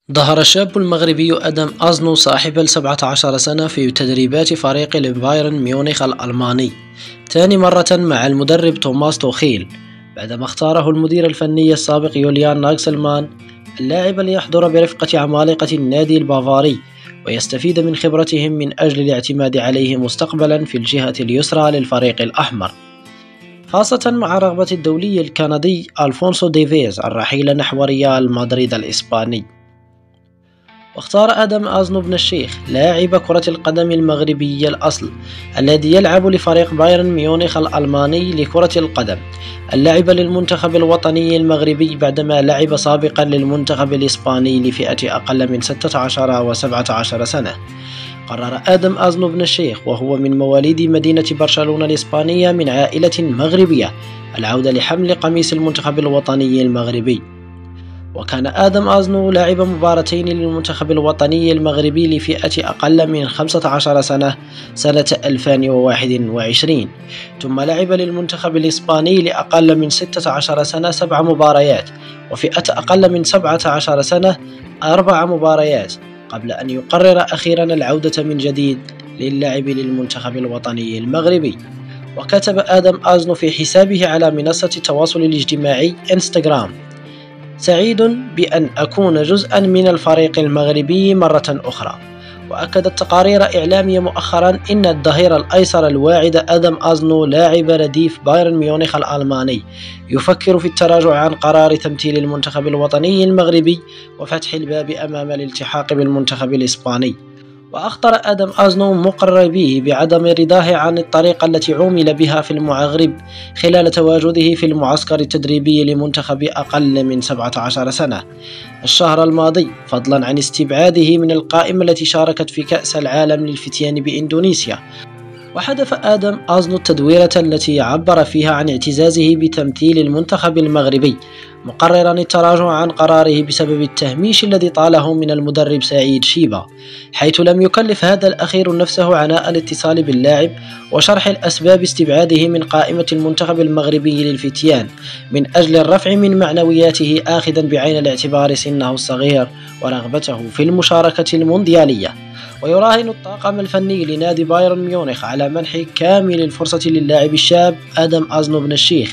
ظهر الشاب المغربي آدم أزنو صاحب 17 سنة في تدريبات فريق البايرن ميونخ الألماني ثاني مرة مع المدرب توماس توخيل بعدما اختاره المدير الفني السابق يوليان ناغسلمان اللاعب ليحضر برفقة عمالقة النادي البافاري ويستفيد من خبرتهم من أجل الاعتماد عليه مستقبلا في الجهة اليسرى للفريق الأحمر، خاصة مع رغبة الدولي الكندي ألفونسو ديفيز الرحيل نحو ريال مدريد الإسباني. واختار آدم أزنو بن الشيخ لاعب كرة القدم المغربي الأصل الذي يلعب لفريق بايرن ميونخ الألماني لكرة القدم اللعب للمنتخب الوطني المغربي بعدما لعب سابقا للمنتخب الإسباني لفئة أقل من 16 و17 سنة. قرر آدم أزنو بن الشيخ وهو من مواليد مدينة برشلونة الإسبانية من عائلة مغربية العودة لحمل قميص المنتخب الوطني المغربي. وكان آدم أزنو لاعب مباراتين للمنتخب الوطني المغربي لفئة أقل من 15 سنة 2021، ثم لعب للمنتخب الإسباني لأقل من 16 سنة 7 مباريات، وفئة أقل من 17 سنة 4 مباريات، قبل أن يقرر أخيرا العودة من جديد للعب للمنتخب الوطني المغربي. وكتب آدم أزنو في حسابه على منصة التواصل الاجتماعي انستغرام: سعيد بأن أكون جزءا من الفريق المغربي مرة أخرى. وأكدت تقارير إعلامية مؤخرا إن الظهير الأيسر الواعد آدم أزنو لاعب رديف بايرن ميونخ الألماني يفكر في التراجع عن قرار تمثيل المنتخب الوطني المغربي وفتح الباب أمام الالتحاق بالمنتخب الإسباني. وأخطر آدم أزنو مقربيه بعدم رضاه عن الطريقة التي عُمل بها في المغرب خلال تواجده في المعسكر التدريبي لمنتخب أقل من 17 سنة الشهر الماضي، فضلا عن استبعاده من القائمة التي شاركت في كأس العالم للفتيان بإندونيسيا. وحذف آدم أزنو التدويرة التي عبر فيها عن اعتزازه بتمثيل المنتخب المغربي، مقررا التراجع عن قراره بسبب التهميش الذي طاله من المدرب سعيد شيبة، حيث لم يكلف هذا الأخير نفسه عناء الاتصال باللاعب وشرح الأسباب استبعاده من قائمة المنتخب المغربي للفتيان من أجل الرفع من معنوياته، آخذا بعين الاعتبار سنه الصغير ورغبته في المشاركة المونديالية. ويراهن الطاقم الفني لنادي بايرن ميونخ على منح كامل الفرصة للاعب الشاب آدم أزنو بن الشيخ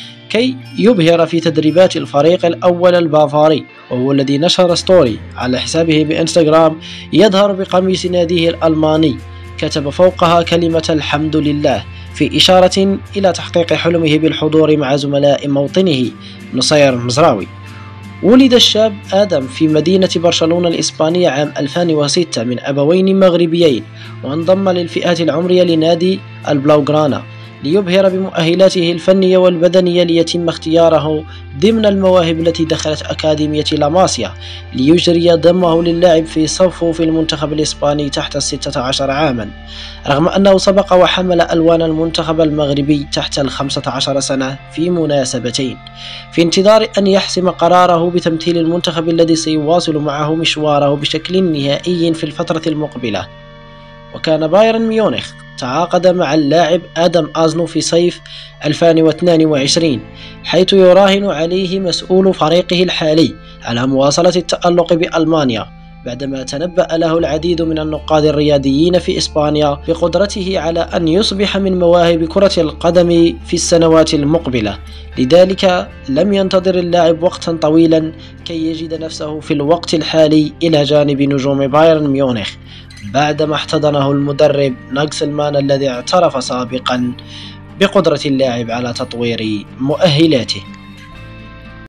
كي يبهر في تدريبات الفريق الأول البافاري، وهو الذي نشر ستوري على حسابه بإنستغرام يظهر بقميص ناديه الألماني كتب فوقها كلمة الحمد لله، في إشارة إلى تحقيق حلمه بالحضور مع زملاء موطنه نصير مزراوي. ولد الشاب آدم في مدينة برشلونة الإسبانية عام 2006 من أبوين مغربيين، وانضم للفئات العمرية لنادي البلاوغرانا ليبهر بمؤهلاته الفنية والبدنية ليتم اختياره ضمن المواهب التي دخلت أكاديمية لاماسيا ليجري ضمه للعب في صفوف المنتخب الإسباني تحت 16 عاما، رغم أنه سبق وحمل ألوان المنتخب المغربي تحت 15 سنة في مناسبتين، في انتظار أن يحسم قراره بتمثيل المنتخب الذي سيواصل معه مشواره بشكل نهائي في الفترة المقبلة. وكان بايرن ميونخ تعاقد مع اللاعب آدم أزنو في صيف 2022، حيث يراهن عليه مسؤول فريقه الحالي على مواصلة التألق بألمانيا، بعدما تنبأ له العديد من النقاد الرياضيين في إسبانيا بقدرته على أن يصبح من مواهب كرة القدم في السنوات المقبلة. لذلك لم ينتظر اللاعب وقتا طويلا كي يجد نفسه في الوقت الحالي إلى جانب نجوم بايرن ميونخ، بعدما احتضنه المدرب ناغسلمان الذي اعترف سابقا بقدرة اللاعب على تطوير مؤهلاته.